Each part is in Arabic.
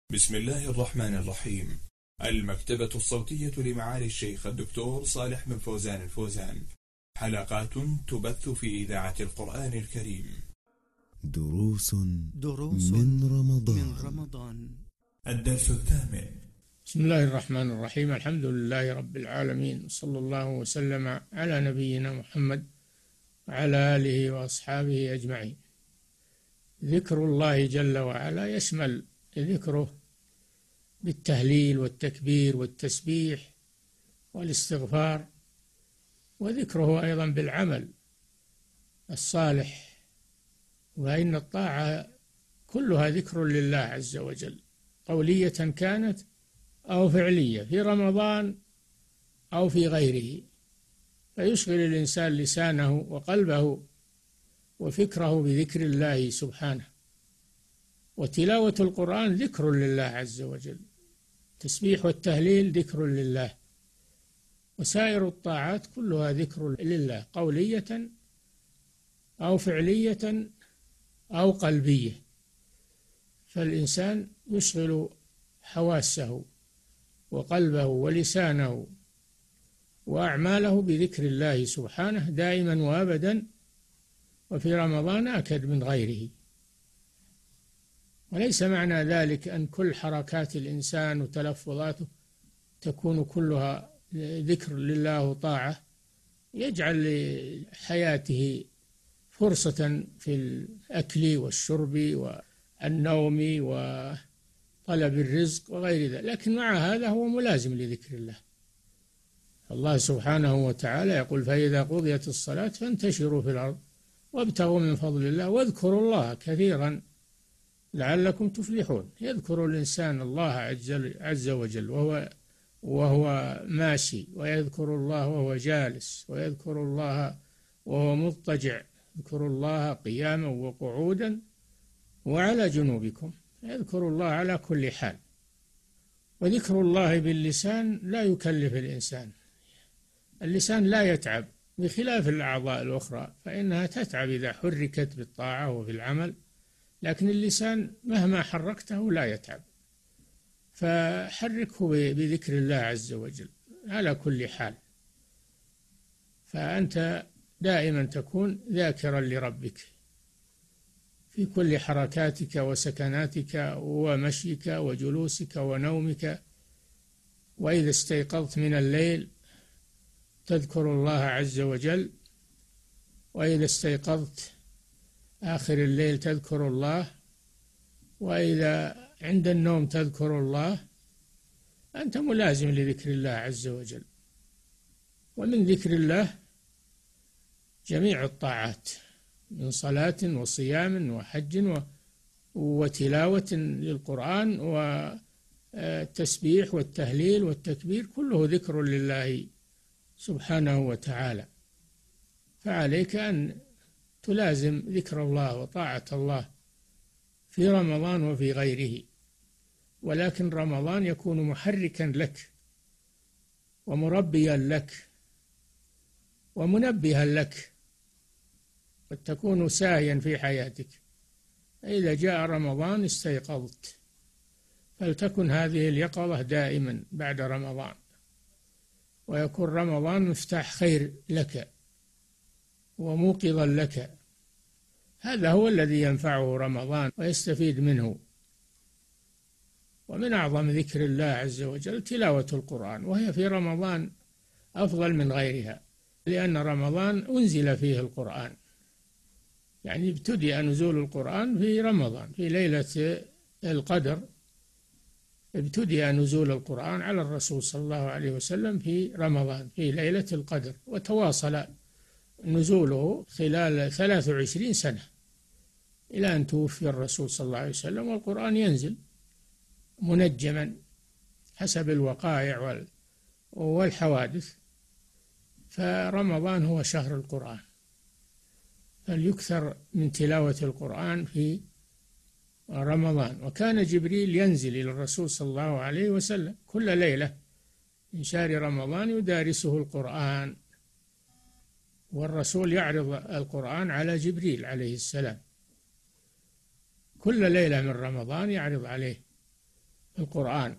بسم الله الرحمن الرحيم. المكتبة الصوتية لمعالي الشيخ الدكتور صالح بن فوزان الفوزان. حلقات تبث في إذاعة القرآن الكريم. دروس من رمضان. الدرس الثامن. بسم الله الرحمن الرحيم. الحمد لله رب العالمين، صلى الله وسلم على نبينا محمد وعلى آله وأصحابه أجمعين. ذكر الله جل وعلا يشمل ذكره بالتهليل والتكبير والتسبيح والاستغفار، وذكره أيضا بالعمل الصالح، وإن الطاعة كلها ذكر لله عز وجل، قولية كانت أو فعلية، في رمضان أو في غيره، فيشغل الإنسان لسانه وقلبه وفكره بذكر الله سبحانه. وتلاوة القرآن ذكر لله عز وجل، التسبيح والتهليل ذكر لله، وسائر الطاعات كلها ذكر لله، قولية أو فعلية أو قلبية. فالإنسان يشغل حواسه وقلبه ولسانه وأعماله بذكر الله سبحانه دائما وأبدا، وفي رمضان أكد من غيره. وليس معنى ذلك أن كل حركات الإنسان وتلفظاته تكون كلها ذكر لله وطاعة، يجعل لحياته فرصة في الأكل والشرب والنوم وطلب الرزق وغير ذلك، لكن مع هذا هو ملازم لذكر الله. الله سبحانه وتعالى يقول: فإذا قضيت الصلاة فانتشروا في الأرض وابتغوا من فضل الله واذكروا الله كثيرا لعلكم تفلحون. يذكر الإنسان الله عز وجل وهو ماشي، ويذكر الله وهو جالس، ويذكر الله وهو مضطجع، يذكر الله قياما وقعودا وعلى جنوبكم، يذكر الله على كل حال. وذكر الله باللسان لا يكلف الإنسان، اللسان لا يتعب، بخلاف الأعضاء الأخرى فإنها تتعب إذا حركت بالطاعة وفي العمل، لكن اللسان مهما حركته لا يتعب، فحركه بذكر الله عز وجل على كل حال، فأنت دائما تكون ذاكرا لربك في كل حركاتك وسكناتك ومشيك وجلوسك ونومك. وإذا استيقظت من الليل تذكر الله عز وجل، وإذا استيقظت آخر الليل تذكر الله، وإذا عند النوم تذكر الله. أنت ملازم لذكر الله عز وجل. ومن ذكر الله جميع الطاعات من صلاة وصيام وحج وتلاوة للقرآن والتسبيح والتهليل والتكبير، كله ذكر لله سبحانه وتعالى. فعليك أن تلازم ذكر الله وطاعة الله في رمضان وفي غيره، ولكن رمضان يكون محركا لك ومربيا لك ومنبها لك، قد تكون ساهيا في حياتك. إذا جاء رمضان استيقظت، فلتكن هذه اليقظة دائما بعد رمضان، ويكون رمضان مفتاح خير لك وموقظا لك. هذا هو الذي ينفعه رمضان ويستفيد منه. ومن أعظم ذكر الله عز وجل تلاوة القرآن، وهي في رمضان أفضل من غيرها، لأن رمضان أنزل فيه القرآن، يعني ابتدأ نزول القرآن في رمضان، في ليلة القدر ابتدأ نزول القرآن على الرسول صلى الله عليه وسلم في رمضان في ليلة القدر، وتواصل نزوله خلال 23 سنة إلى أن توفي الرسول صلى الله عليه وسلم، والقرآن ينزل منجما حسب الوقائع والحوادث. فرمضان هو شهر القرآن، فليكثر من تلاوة القرآن في رمضان. وكان جبريل ينزل إلى الرسول صلى الله عليه وسلم كل ليلة من شهر رمضان يدارسه القرآن، والرسول يعرض القرآن على جبريل عليه السلام كل ليلة من رمضان، يعرض عليه القرآن.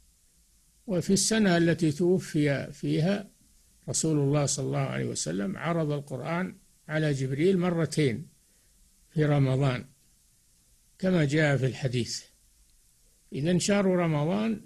وفي السنة التي توفي فيها رسول الله صلى الله عليه وسلم عرض القرآن على جبريل مرتين في رمضان كما جاء في الحديث. إذن شهر رمضان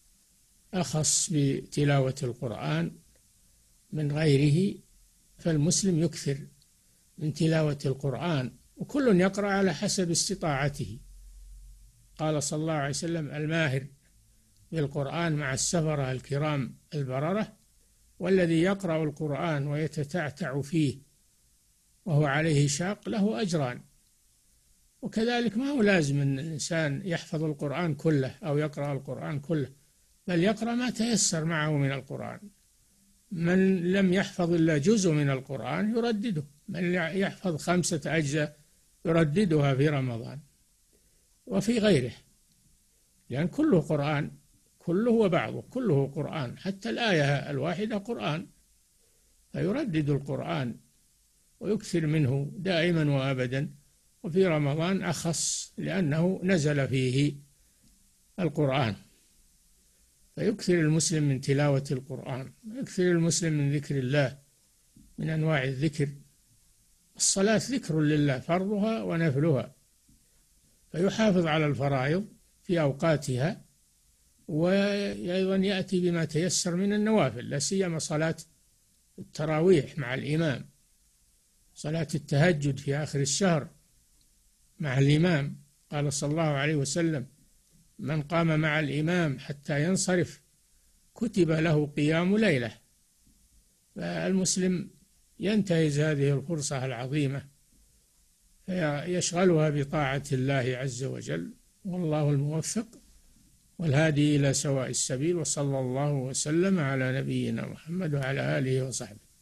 أخص بتلاوة القرآن من غيره، فالمسلم يكثر من تلاوة القرآن، وكل يقرأ على حسب استطاعته. قال صلى الله عليه وسلم: الماهر بالقرآن مع السفرة الكرام البررة، والذي يقرأ القرآن ويتتعتع فيه وهو عليه شاق له أجران. وكذلك ما هو لازم أن الإنسان يحفظ القرآن كله أو يقرأ القرآن كله، بل يقرأ ما تيسر معه من القرآن. من لم يحفظ إلا جزء من القرآن يردده، من يحفظ 5 أجزاء يرددها في رمضان وفي غيره، لأن كله قرآن، كله وبعضه كله قرآن، حتى الآية الواحدة قرآن، فيردد القرآن ويكثر منه دائما وأبدا. وفي رمضان أخص لأنه نزل فيه القرآن، فيكثر المسلم من تلاوة القرآن، يكثر المسلم من ذكر الله من أنواع الذكر. الصلاة ذكر لله فرضها ونفلها، فيحافظ على الفرائض في أوقاتها، وأيضا يأتي بما تيسر من النوافل، لا سيما صلاة التراويح مع الإمام، صلاة التهجد في آخر الشهر مع الإمام. قال صلى الله عليه وسلم: من قام مع الإمام حتى ينصرف كتب له قيام ليلة. فالمسلم ينتهز هذه الفرصة العظيمة فيشغلها بطاعة الله عز وجل، والله الموفق والهادي إلى سواء السبيل. وصلى الله وسلم على نبينا محمد وعلى آله وصحبه.